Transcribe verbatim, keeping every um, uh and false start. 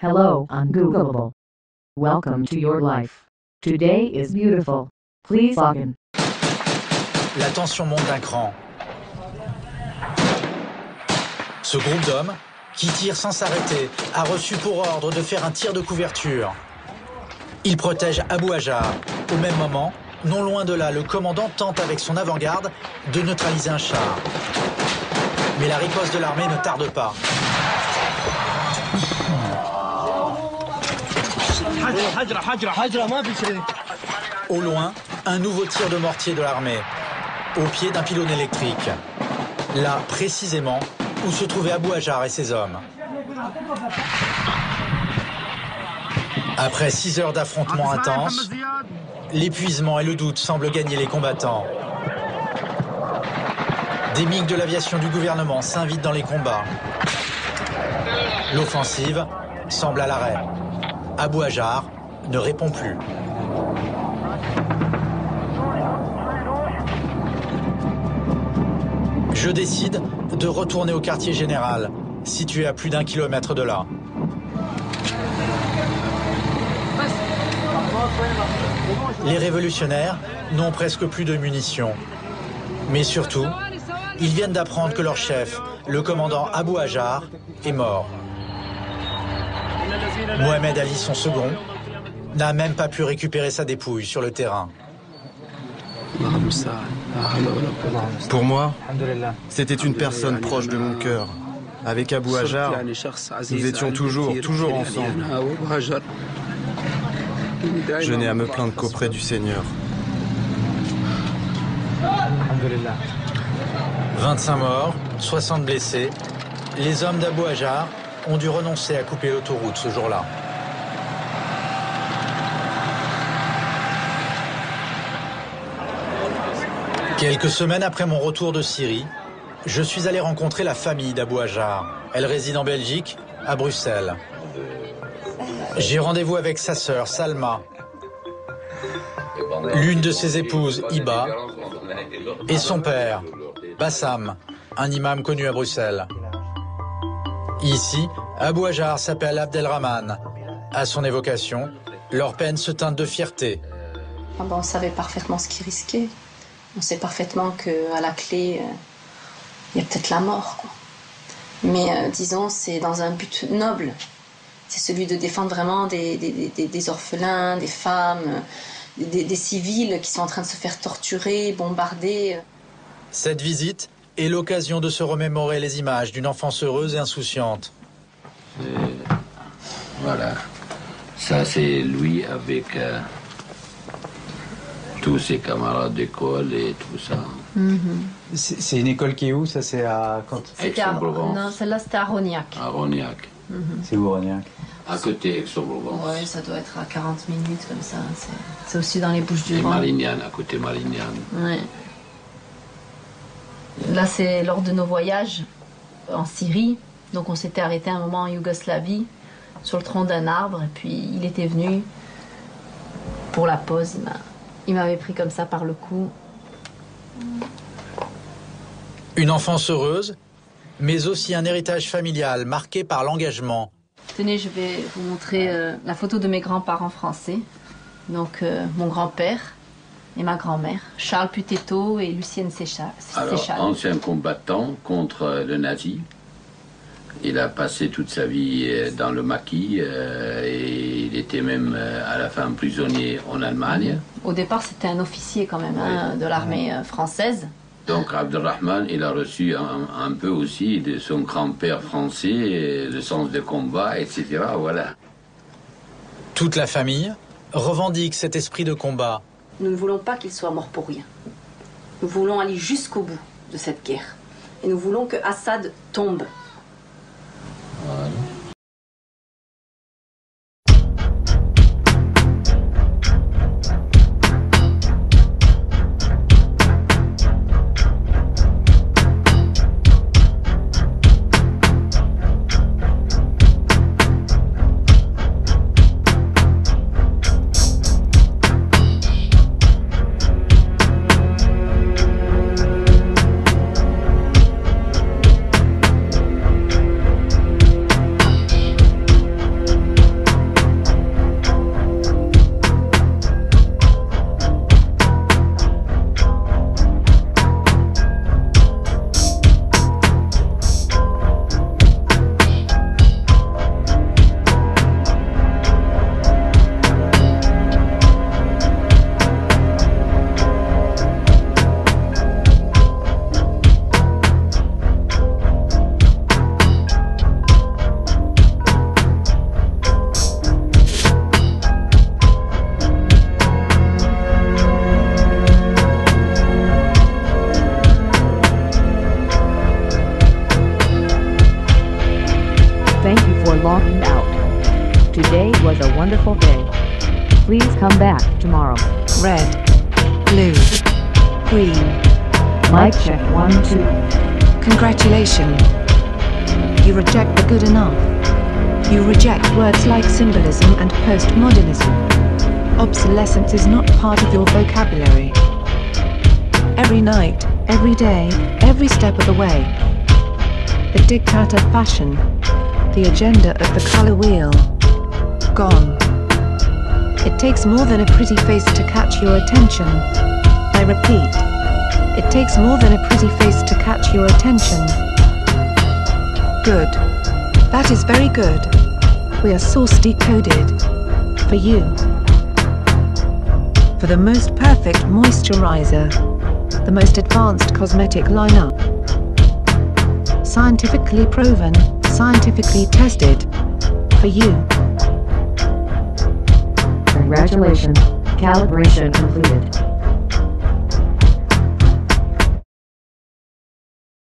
Hello, ungoogleable. Welcome to your life. Today is beautiful. Please log in. La tension monte d'un cran. Ce groupe d'hommes, qui tire sans s'arrêter, a reçu pour ordre de faire un tir de couverture. Il protège Abu Hajar. Au même moment, non loin de là, le commandant tente avec son avant-garde de neutraliser un char. Mais la riposte de l'armée ne tarde pas. Au loin, un nouveau tir de mortier de l'armée, au pied d'un pylône électrique. Là, précisément, où se trouvaient Abu Hajar et ses hommes. Après six heures d'affrontements intenses, l'épuisement et le doute semblent gagner les combattants. Des MiG de l'aviation du gouvernement s'invitent dans les combats. L'offensive semble à l'arrêt. Abu Hajar ne répond plus. Je décide de retourner au quartier général, situé à plus d'un kilomètre de là. Les révolutionnaires n'ont presque plus de munitions. Mais surtout, ils viennent d'apprendre que leur chef, le commandant Abu Hajar, est mort. Mohamed Ali, son second, n'a même pas pu récupérer sa dépouille sur le terrain. Pour moi, c'était une personne proche de mon cœur. Avec Abu Hajar, nous étions toujours, toujours ensemble. Je n'ai à me plaindre qu'auprès du Seigneur. vingt-cinq morts, soixante blessés. Les hommes d'Abu Hajar ont dû renoncer à couper l'autoroute ce jour-là. Quelques semaines après mon retour de Syrie, je suis allé rencontrer la famille d'Abu Hajar. Elle réside en Belgique, à Bruxelles. J'ai rendez-vous avec sa sœur, Salma, l'une de ses épouses, Iba, et son père, Bassam, un imam connu à Bruxelles. Ici, Abu Hajar s'appelle Abdelrahman. À son évocation, leur peine se teinte de fierté. Ah ben, on savait parfaitement ce qu'ils risquaient. On sait parfaitement qu'à la clé, il euh, y a peut-être la mort, quoi. Mais euh, disons, c'est dans un but noble. C'est celui de défendre vraiment des, des, des, des orphelins, des femmes, des, des civils qui sont en train de se faire torturer, bombarder. Cette visite est l'occasion de se remémorer les images d'une enfance heureuse et insouciante. Et voilà, ça c'est lui avec euh, tous ses camarades d'école et tout ça. Mm-hmm. C'est une école qui est où? Ça c'est à quand? C'était à... Non, celle-là c'était à Rognac. À Rognac. Mm-hmm. C'est où Rognac? À côté Aix-en-Provence. Oui, ça doit être à quarante minutes comme ça. C'est aussi dans les Bouches-du-Rhône. Et Marignane, à côté Marignane. Ouais. Là, c'est lors de nos voyages en Syrie. Donc, on s'était arrêté un moment en Yougoslavie, sur le tronc d'un arbre. Et puis, il était venu pour la pause. Il m'avait pris comme ça par le cou. Une enfance heureuse, mais aussi un héritage familial marqué par l'engagement. Tenez, je vais vous montrer euh, la photo de mes grands-parents français. Donc, euh, mon grand-père et ma grand-mère, Charles Putetto et Lucienne Séchal. Alors, ancien combattant contre le nazi. Il a passé toute sa vie dans le maquis euh, et il était même euh, à la fin prisonnier en Allemagne. Au départ, c'était un officier quand même, oui, hein, de l'armée euh, française. Donc Abdelrahman, il a reçu un, un peu aussi de son grand-père français, le sens de combat, et cetera. Voilà. Toute la famille revendique cet esprit de combat. Nous ne voulons pas qu'il soit mort pour rien. Nous voulons aller jusqu'au bout de cette guerre. Et nous voulons que Assad tombe. Voilà. Today was a wonderful day. Please come back tomorrow. Red, blue, green. Mic check one, two. Congratulations. You reject the good enough. You reject words like symbolism and postmodernism. Obsolescence is not part of your vocabulary. Every night, every day, every step of the way. The diktat of fashion. The agenda of the color wheel. Gone. It takes more than a pretty face to catch your attention. I repeat. It takes more than a pretty face to catch your attention. Good. That is very good. We are source decoded. For you. For the most perfect moisturizer. The most advanced cosmetic lineup. Scientifically proven, scientifically tested. For you. Congratulations. Calibration completed.